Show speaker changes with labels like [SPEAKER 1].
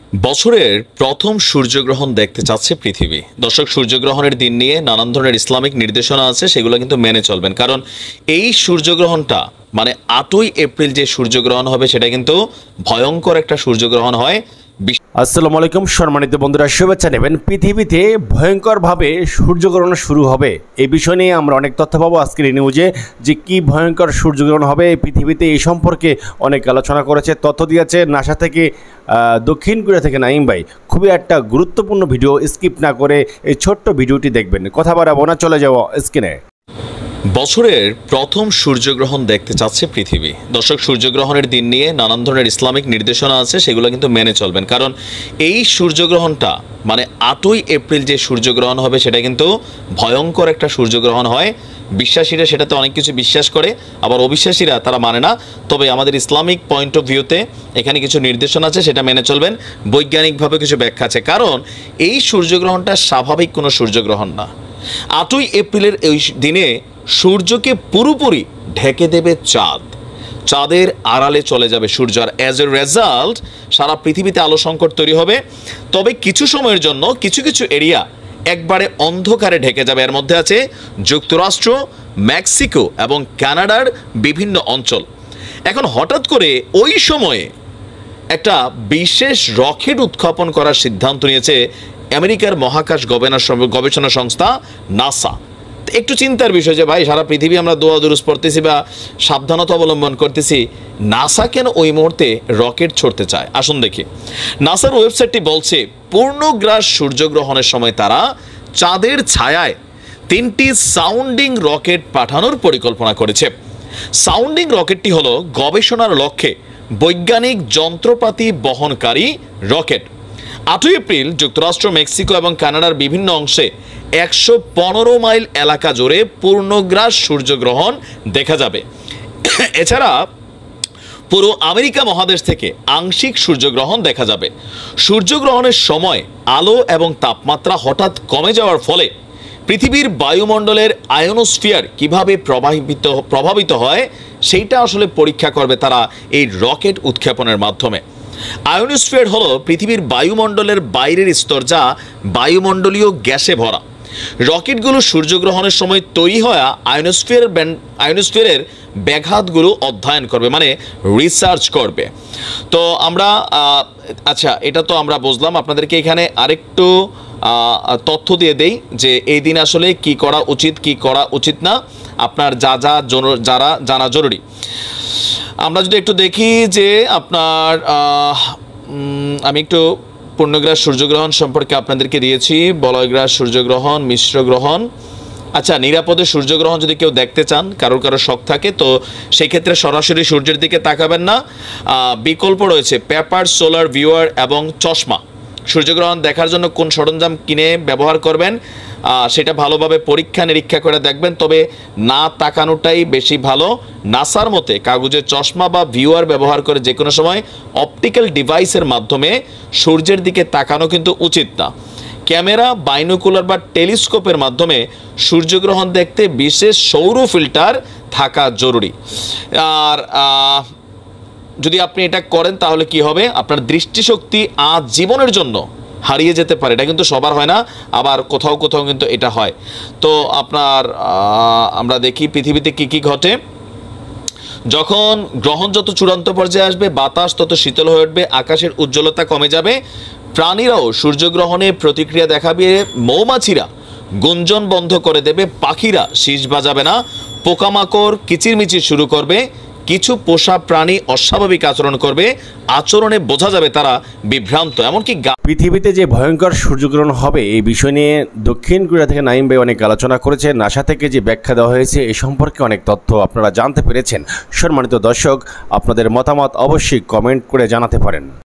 [SPEAKER 1] বছরের প্রথম সূর্যগ্রহণ দেখতে চাচ্ছে পৃথিবী। দর্শক, সূর্যগ্রহণের দিন নিয়ে নানান ধরনের ইসলামিক নির্দেশনা আছে, সেগুলো কিন্তু মেনে চলবেন, কারণ এই সূর্যগ্রহণটা মানে 8ই এপ্রিল যে সূর্যগ্রহণ হবে সেটা কিন্তু ভয়ঙ্কর একটা সূর্যগ্রহণ হয়।
[SPEAKER 2] আসসালামু আলাইকুম সম্মানিত বন্ধুরা, শুভেচ্ছা নেবেন। পৃথিবীতে ভয়ঙ্করভাবে সূর্যগ্রহণ শুরু হবে, এই বিষয় নিয়ে আমরা অনেক তথ্য পাবো আজকের এই নিউজে। যে কি ভয়ঙ্কর সূর্যগ্রহণ হবে পৃথিবীতে, এই সম্পর্কে অনেক আলোচনা করেছে, তথ্য দিয়েছে নাসা থেকে, দক্ষিণ কোরিয়া থেকে নাইম ভাই। খুবই একটা গুরুত্বপূর্ণ ভিডিও, স্কিপ না করে এই ছোট্ট ভিডিওটি দেখবেন। কথা বাড়াবো না, চলে যাবো স্ক্রিনে।
[SPEAKER 1] বছরের প্রথম সূর্যগ্রহণ দেখতে চাচ্ছে পৃথিবী। দর্শক, সূর্যগ্রহণের দিন নিয়ে নানান ধরনের ইসলামিক নির্দেশনা আছে, সেগুলো কিন্তু মেনে চলবেন, কারণ এই সূর্যগ্রহণটা মানে 8ই এপ্রিল যে সূর্যগ্রহণ হবে সেটা কিন্তু ভয়ঙ্কর একটা সূর্যগ্রহণ হয়। বিশ্বাসীরা সেটাতে অনেক কিছু বিশ্বাস করে, আবার অবিশ্বাসীরা তারা মানে না। তবে আমাদের ইসলামিক পয়েন্ট অফ ভিউতে এখানে কিছু নির্দেশনা আছে, সেটা মেনে চলবেন। বৈজ্ঞানিকভাবে কিছু ব্যাখ্যা আছে, কারণ এই সূর্যগ্রহণটা স্বাভাবিক কোনো সূর্যগ্রহণ না। 8ই এপ্রিলের এই দিনে সূর্যকে পুরোপুরি ঢেকে দেবে চাঁদ, চাঁদের আড়ালে চলে যাবে সূর্য, আর অ্যাজ এ রেজাল্ট সারা পৃথিবীতে আলো সংকট তৈরি হবে। তবে কিছু সময়ের জন্য কিছু কিছু এরিয়া একবারে অন্ধকারে ঢেকে যাবে। এর মধ্যে আছে যুক্তরাষ্ট্র, মেক্সিকো এবং কানাডার বিভিন্ন অঞ্চল। এখন হঠাৎ করে ওই সময়ে একটা বিশেষ রকেট উৎক্ষেপণ করার সিদ্ধান্ত নিয়েছে আমেরিকার মহাকাশ গবেষণা সংস্থা নাসা। একটু চিন্তার বিষয় যে ভাই, সারা পৃথিবী আমরা দোয়া দুরুস পড়তেছি বা সাবধানতা অবলম্বন করতেছি, নাসা কেন ওই মুহূর্তে রকেট ছড়তে চায়? আসুন দেখি। নাসার ওয়েবসাইটটি বলছে পূর্ণগ্রাস সূর্যগ্রহণের সময় তারা চাঁদের ছায়ায় 3টি সাউন্ডিং রকেট পাঠানোর পরিকল্পনা করেছে। সাউন্ডিং রকেটটি হলো গবেষণার লক্ষ্যে বৈজ্ঞানিক যন্ত্রপাতি বহনকারী রকেট। 8ই এপ্রিল যুক্তরাষ্ট্র, মেক্সিকো এবং কানাডার বিভিন্ন অংশে 115 মাইল এলাকা জুড়ে পূর্ণগ্রাস সূর্যগ্রহণ দেখা যাবে। এছাড়া পুরো আমেরিকা মহাদেশ থেকে আংশিক সূর্যগ্রহণ দেখা যাবে। সূর্যগ্রহণের সময় আলো এবং তাপমাত্রা হঠাৎ কমে যাওয়ার ফলে পৃথিবীর বায়ুমণ্ডলের আয়োনোস্ফিয়ার কিভাবে প্রভাবিত হয় সেইটা আসলে পরীক্ষা করবে তারা এই রকেট উৎক্ষেপণের মাধ্যমে। আয়োনোস্ফিয়ার হলো পৃথিবীর বায়ুমণ্ডলের বাইরের স্তর, যা বায়ুমণ্ডলীয় গ্যাসে ভরা। রকেটগুলো সূর্যগ্রহণের সময় তৈরি হওয়া আয়োনোস্ফিয়ারের ব্যাঘাতগুলো অধ্যয়ন করবে, মানে রিসার্চ করবে। তো আমরা আচ্ছা, এটা তো আমরা বুঝলাম। আপনাদেরকে এখানে আরেকটু তথ্য দিয়ে দেই যে এই দিন আসলে কি করা উচিত, কি করা উচিত না, আপনার যারা জানা জরুরি। আমরা যদি একটু দেখি যে আপনার আমি একটু পূর্ণগ্রাস সূর্যগ্রহণ সম্পর্কে আপনাদেরকে দিয়েছি, বলয়গ্রাস সূর্যগ্রহণ, মিশ্র গ্রহণ। আচ্ছা, নিরাপদে সূর্যগ্রহণ যদি কেউ দেখতে চান, কারোর শখ থাকে, তো সেই ক্ষেত্রে সরাসরি সূর্যের দিকে তাকাবেন না। বিকল্প রয়েছে পেপার, সোলার ভিউয়ার এবং চশমা। সূর্যগ্রহণ দেখার জন্য কোন সরঞ্জাম কিনে ব্যবহার করবেন সেটা ভালোভাবে পরীক্ষা নিরীক্ষা করে দেখবেন, তবে না তাকানোটাই বেশি ভালো। নাসার মতে কাগজের চশমা বা ভিউয়ার ব্যবহার করে যে কোনো সময় অপটিক্যাল ডিভাইসের মাধ্যমে সূর্যের দিকে তাকানো কিন্তু উচিত না। ক্যামেরা, বাইনোকুলার বা টেলিস্কোপের মাধ্যমে সূর্যগ্রহণ দেখতে বিশেষ সৌর ফিল্টার থাকা জরুরি। আর যদি আপনি এটা করেন তাহলে কি হবে, আপনার দৃষ্টিশক্তি আজীবনের জন্য হারিয়ে যেতে পারে। এটা কিন্তু সবার হয় না, আবার কোথাও কোথাও কিন্তু এটা হয়। তো আপনার আমরা দেখি পৃথিবীতে কি কি ঘটে। যখন গ্রহণ যত চূড়ান্ত পর্যায়ে আসবে, বাতাস তত শীতল হয়ে উঠবে, আকাশের উজ্জ্বলতা কমে যাবে, প্রাণীরাও সূর্যগ্রহণে প্রতিক্রিয়া দেখাবে। মৌমাছিরা গুঞ্জন বন্ধ করে দেবে, পাখিরা শীষ বাজাবে না, পোকামাকড় কিচিরমিচির শুরু করবে, কিছু পোষা প্রাণী অস্বাভাবিক আচরণ করবে, আচরণে বোঝা যাবে তারা বিভ্রান্ত। এমনকি
[SPEAKER 2] পৃথিবীতে যে ভয়ঙ্কর সূর্যগ্রহণ হবে এই বিষয় নিয়ে দক্ষিণ কোরিয়া থেকে নাইম ভাই অনেক আলোচনা করেছে। নাসা থেকে যে ব্যাখ্যা দেওয়া হয়েছে এই সম্পর্কে অনেক তথ্য আপনারা জানতে পেরেছেন। সম্মানিত দর্শক, আপনাদের মতামত অবশ্যই কমেন্ট করে জানাতে পারেন।